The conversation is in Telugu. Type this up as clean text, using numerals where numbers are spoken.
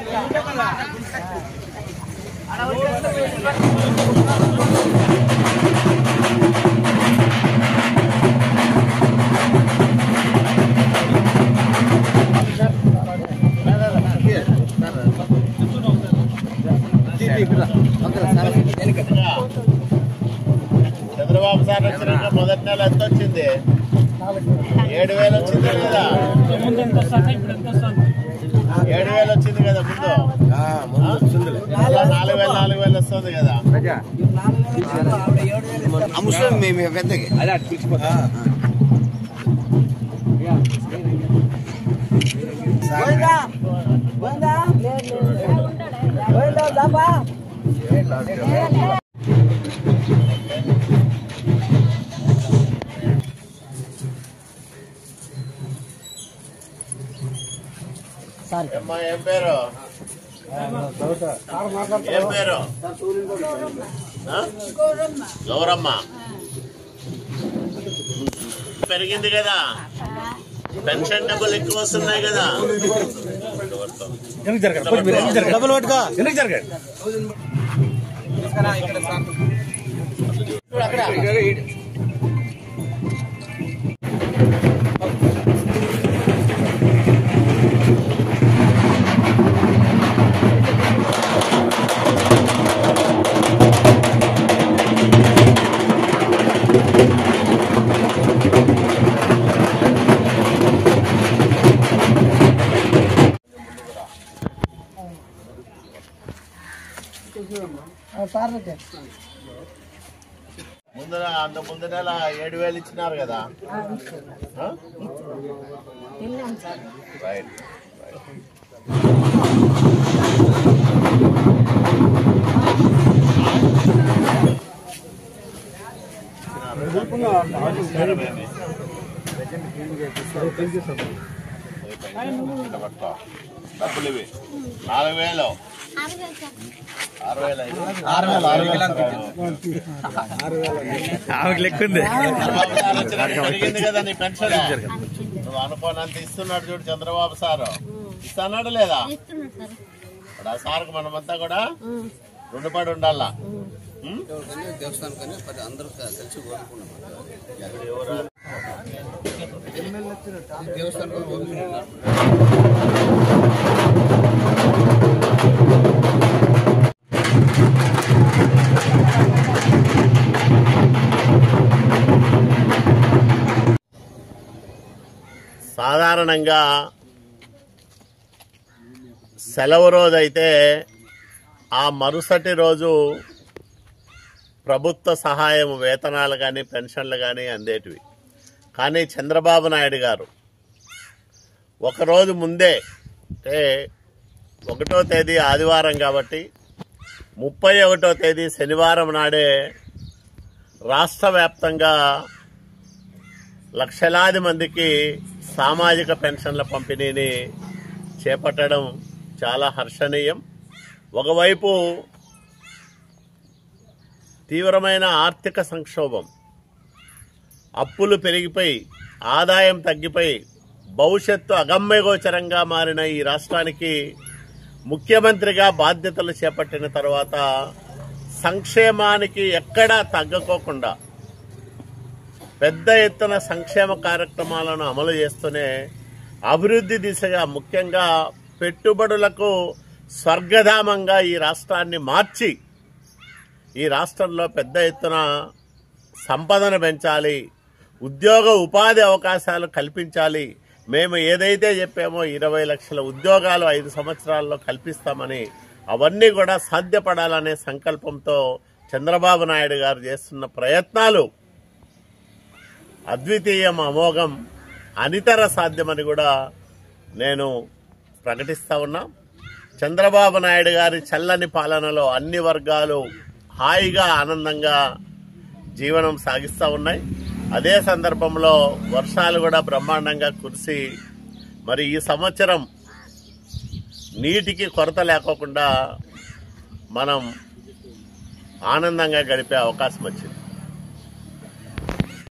చంద్రబాబు సార్ వచ్చినాక మొదటి నెల ఎంత వచ్చింది? 7,000 వచ్చింది కదా? 7,000 వచ్చింది కదా ముందు? 4,000 వస్తుంది కదా? ఏం పేరు? ఏం పేరు? గౌరమ్మ. పెరిగింది కదా, పెన్షన్ డబ్బులు ఎక్కువ వస్తున్నాయి కదా. అంత ముందు నెల 7,000 ఇచ్చినారు కదా? రైట్. డబ్బులు ఇవి 4,000. 6,000 లెక్కుంది కదా నీ పెన్షన్. నువ్వు అనుకోనంత ఇస్తున్నాడు చూడు చంద్రబాబు సారు. ఇస్తున్నాడు లేదా? ఇప్పుడు ఆ సార్కు మనమంతా కూడా రుణపడి ఉండాలా. సాధారణంగా సెలవు రోజైతే ఆ మరుసటి రోజు ప్రభుత్వ సహాయం వేతనాలు కానీ పెన్షన్లు కానీ అందేటివి. కానీ చంద్రబాబు నాయుడు గారు ఒకరోజు ముందే, అంటే 1వ తేదీ ఆదివారం కాబట్టి 31వ తేదీ శనివారం నాడే రాష్ట్ర వ్యాప్తంగా లక్షలాది మందికి సామాజిక పెన్షన్ల పంపిణీని చేపట్టడం చాలా హర్షణీయం. ఒకవైపు తీవ్రమైన ఆర్థిక సంక్షోభం, అప్పులు పెరిగిపోయి ఆదాయం తగ్గిపోయి భవిష్యత్తు అగమ్యగోచరంగా మారిన ఈ రాష్ట్రానికి ముఖ్యమంత్రిగా బాధ్యతలు చేపట్టిన తర్వాత సంక్షేమానికి ఎక్కడా తగ్గకోకుండా పెద్ద ఎత్తున సంక్షేమ కార్యక్రమాలను అమలు చేస్తూనే అభివృద్ధి దిశగా, ముఖ్యంగా పెట్టుబడులకు స్వర్గధామంగా ఈ రాష్ట్రాన్ని మార్చి ఈ రాష్ట్రంలో పెద్ద ఎత్తున సంపదను పెంచాలి, ఉద్యోగ ఉపాధి అవకాశాలు కల్పించాలి. మేము ఏదైతే చెప్పామో 20 లక్షల ఉద్యోగాలు 5 సంవత్సరాల్లో కల్పిస్తామని, అవన్నీ కూడా సాధ్యపడాలనే సంకల్పంతో చంద్రబాబు నాయుడు గారు చేస్తున్న ప్రయత్నాలు అద్వితీయం, అమోఘం, అనితర సాధ్యమని కూడా నేను ప్రకటిస్తా ఉన్నా. చంద్రబాబు నాయుడు గారి చల్లని పాలనలో అన్ని వర్గాలు హాయిగా ఆనందంగా జీవనం సాగిస్తూ ఉన్నాయి. అదే సందర్భంలో వర్షాలు కూడా బ్రహ్మాండంగా కురిసి మరి ఈ సంవత్సరం నీటికి కొరత లేకోకుండా మనం ఆనందంగా గడిపే అవకాశం వచ్చింది.